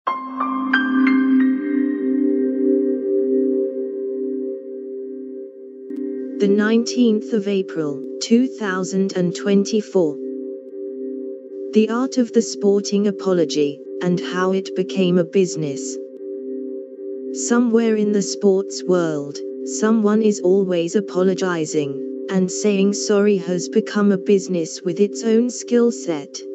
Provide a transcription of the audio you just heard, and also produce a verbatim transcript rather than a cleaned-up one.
The nineteenth of April, two thousand twenty-four. The art of the sporting apology, and how it became a business. Somewhere in the sports world, someone is always apologizing, and saying sorry has become a business with its own skill set.